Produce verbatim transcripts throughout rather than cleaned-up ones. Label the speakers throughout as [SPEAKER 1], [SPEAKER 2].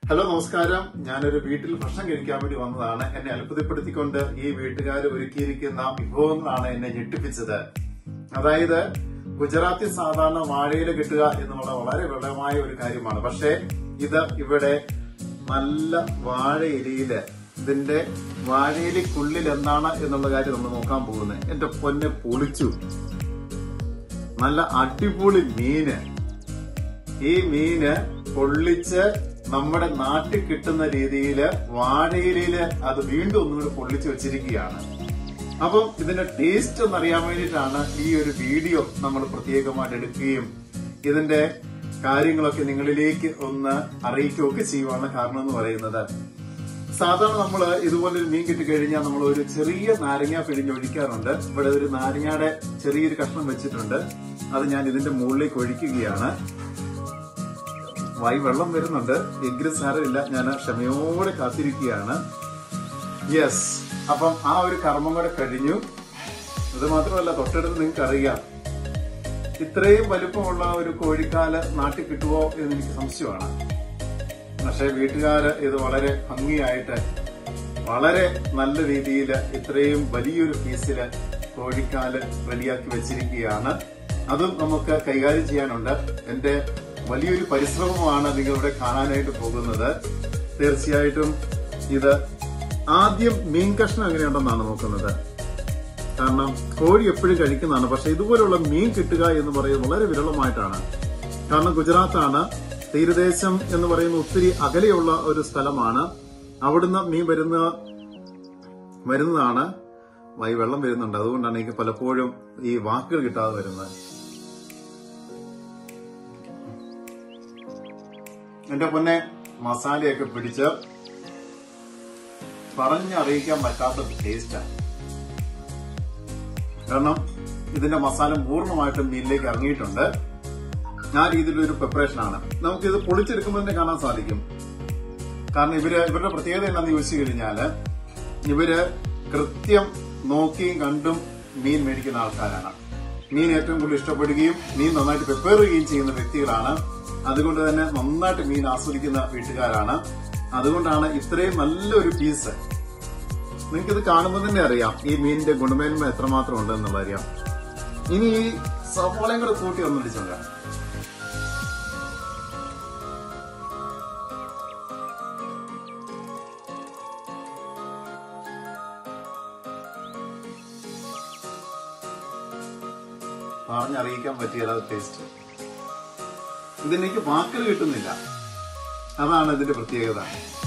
[SPEAKER 1] Hello നമസ്കാരം. ഞാനൊരു വീട്ടിൽ ഭക്ഷണം കഴിക്കാൻ വേണ്ടി വന്നതാണ്. എന്നെ അത്ഭുതപ്പെടുത്തിക്കൊണ്ട് ഈ വീട്ടുകാർ ഒരുക്കിയിരിക്കുന്ന വിഭവങ്ങളാണ് എന്നെ ഞെട്ടിപ്പിച്ചത്. അതായത് ഗുജറാത്തി സാധാരണ വാഴയില കിട്ടുക എന്നുള്ള വളരെ വിരളമായ ഒരു കാര്യമാണ്. പക്ഷേ ഇത് ഇവിടെ നല്ല വാഴയിലയില് ഇതിന്റെ വാഴയിലക്കുള്ളിൽ എന്താണ് എന്നുള്ള കാര്യം നമ്മൾ നോക്കാൻ പോകുന്നത്. എന്റെ പൊന്നെ പൊളിച്ചു. നല്ല അടിപൊളി മീന്. ഈ മീന് പൊള്ളിച്ച് നമ്മുടെ നാട്ടിൽ കിട്ടുന്ന രീതിയില് വാഴയിലയില് അത് വീണ്ടും ഒന്നുകൂടി പൊള്ളിച്ചു വെച്ചിരിക്കുകയാണ്. അപ്പം ഇതിന്റെ ടേസ്റ്റ് ഒന്നറിയാൻ വേണ്ടിയിട്ടാണ് ഈ ഒരു വീഡിയോ നമ്മൾ പ്രത്യേകമായിട്ട് എടുക്കുകയും ഇതിന്റെ കാര്യങ്ങളൊക്കെ നിങ്ങളിലേക്ക് ഒന്ന് അറിയിക്കുകയൊക്കെ ചെയ്യുവാണ് കാരണം എന്ന് പറയുന്നത്. സാധാരണ നമ്മൾ ഇതുപോലൊരു മീൻ കിട്ടിക്കഴിഞ്ഞാൽ നമ്മൾ ഒരു ചെറിയ നാരങ്ങ പിഴിഞ്ഞൊഴിക്കാറുണ്ട്. ഇവിടെ ഒരു നാരങ്ങയുടെ ചെറിയൊരു കഷ്ണം വെച്ചിട്ടുണ്ട്. അത് ഞാൻ ഇതിന്റെ മുകളിലേക്ക് ഒഴിക്കുകയാണ്. വായി വെള്ളം വരുന്നുണ്ട് എങ്കിലും സാരമില്ല, ഞാൻ ക്ഷമയോടെ കാത്തിരിക്കുകയാണ്. യെസ്, അപ്പം ആ ഒരു കർമ്മം കൂടെ കഴിഞ്ഞു. അത് മാത്രമല്ല, തൊട്ടടുത്ത് നിങ്ങൾക്ക് അറിയാം ഇത്രയും വലുപ്പമുള്ള ഒരു കോഴിക്കാല് നാട്ടിൽ കിട്ടുമോ എന്ന് എനിക്ക് സംശയമാണ്. പക്ഷെ വീട്ടുകാര് ഇത് വളരെ ഭംഗിയായിട്ട് വളരെ നല്ല രീതിയിൽ ഇത്രയും വലിയൊരു പീസില് കോഴിക്കാല് റെഡിയാക്കി വെച്ചിരിക്കുകയാണ്. അതും നമുക്ക് കൈകാര്യം ചെയ്യാനുണ്ട്. എന്റെ വലിയൊരു പരിശ്രമമാണ് നിങ്ങളിവിടെ കാണാനായിട്ട് പോകുന്നത്. തീർച്ചയായിട്ടും ഇത് ആദ്യം മീൻ കഷ്ണം എങ്ങനെയുണ്ടെന്നാണ് നോക്കുന്നത്. കാരണം കോഴി എപ്പോഴും കഴിക്കുന്നതാണ്, പക്ഷെ ഇതുപോലുള്ള മീൻ കിട്ടുക എന്ന് പറയുന്നത് വളരെ വിരളമായിട്ടാണ്. കാരണം ഗുജറാത്താണ്, തീരദേശം എന്ന് പറയുന്ന ഒത്തിരി അകലെയുള്ള ഒരു സ്ഥലമാണ്. അവിടുന്ന് മീൻ വരുന്ന വരുന്നതാണ്. വൈ വെള്ളം വരുന്നുണ്ട്, അതുകൊണ്ടാണ് എനിക്ക് പലപ്പോഴും ഈ വാക്കുകൾ കിട്ടാതെ വരുന്നത്. എന്റെ പൊന്നെ മസാലയൊക്കെ പിടിച്ച് പറഞ്ഞറിയിക്കാൻ പറ്റാത്ത ടേസ്റ്റാണ്. കാരണം ഇതിന്റെ മസാല പൂർണ്ണമായിട്ടും മീനിലേക്ക് ഇറങ്ങിയിട്ടുണ്ട്. ആ രീതിയിലൊരു പ്രിപ്പറേഷൻ ആണ്. നമുക്കിത് പൊളിച്ചെടുക്കുമ്പോൾ തന്നെ കാണാൻ സാധിക്കും. കാരണം ഇവര് ഇവരുടെ പ്രത്യേകത എന്താണെന്ന് ചോദിച്ചു കഴിഞ്ഞാല് ഇവര് കൃത്യം നോക്കിയും കണ്ടും മീൻ മേടിക്കുന്ന ആൾക്കാരാണ്. മീൻ ഏറ്റവും കൂടുതൽ ഇഷ്ടപ്പെടുകയും മീൻ നന്നായിട്ട് പ്രിപ്പയർ ചെയ്യുകയും ചെയ്യുന്ന വ്യക്തികളാണ്. അതുകൊണ്ട് തന്നെ നന്നായിട്ട് മീൻ ആസ്വദിക്കുന്ന വീട്ടുകാരാണ്. അതുകൊണ്ടാണ് ഇത്രയും നല്ലൊരു പീസ്. നിങ്ങൾക്കിത് കാണുമ്പോൾ തന്നെ അറിയാം ഈ മീനിന്റെ ഗുണമേന്മ എത്രമാത്രം ഉണ്ടെന്നുള്ള അറിയാം. ഇനി ഈ സവാളയും കൂടെ കൂട്ടി ഒന്നിടിച്ചോണ്ട് പറഞ്ഞറിയിക്കാൻ പറ്റിയ ടേസ്റ്റ്. ഇതിനെനിക്ക് വാക്കുകൾ കിട്ടുന്നില്ല. അതാണ് ഇതിന്റെ പ്രത്യേകത.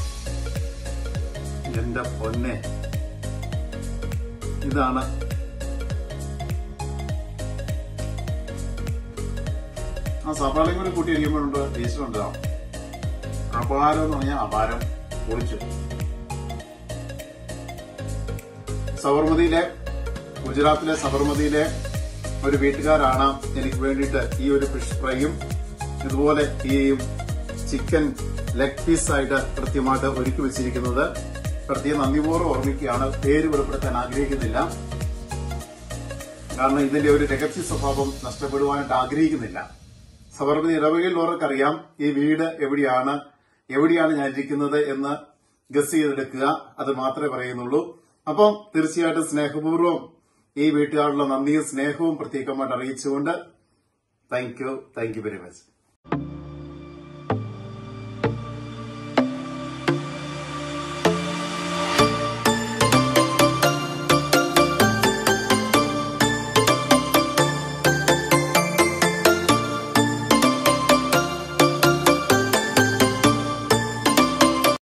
[SPEAKER 1] എന്റെ പൊന്നെ, ഇതാണ് ആ സവാളയും കൂടി കൂട്ടി കഴിയുമ്പോഴുണ്ട് ടേസ്റ്റ് ഉണ്ടാവും. അപാരം എന്ന് പറഞ്ഞാൽ അപാരം. പൊളിച്ചു. സബർമതിയിലെ ഗുജറാത്തിലെ സബർമതിയിലെ ഒരു വീട്ടുകാരാണ് എനിക്ക് വേണ്ടിയിട്ട് ഈ ഒരു ഫിഷ് ഫ്രൈയും ഇതുപോലെ ഈ ചിക്കൻ ലെഗ് പീസായിട്ട് കൃത്യമായിട്ട് ഒരുക്കി വെച്ചിരിക്കുന്നത്. പ്രത്യേകം നന്ദിപൂർവ്വം ഓർമ്മിക്കുകയാണ്. പേര് വെളിപ്പെടുത്താൻ ആഗ്രഹിക്കുന്നില്ല. കാരണം ഇതിന്റെ ഒരു രഹസ്യ സ്വഭാവം നഷ്ടപ്പെടുവാനായിട്ട് ആഗ്രഹിക്കുന്നില്ല. സബർമതി ഇടവകയിലുള്ളവർക്കറിയാം ഈ വീട് എവിടെയാണ് എവിടെയാണ് ഞാൻ ഇരിക്കുന്നത് എന്ന് ഗസ് ചെയ്തെടുക്കുക. അത് മാത്രമേ പറയുന്നുള്ളൂ. അപ്പം തീർച്ചയായിട്ടും സ്നേഹപൂർവ്വം ഈ വീട്ടുകാരുടെ നന്ദിയും സ്നേഹവും പ്രത്യേകമായിട്ട് അറിയിച്ചുകൊണ്ട് thank you thank you very much.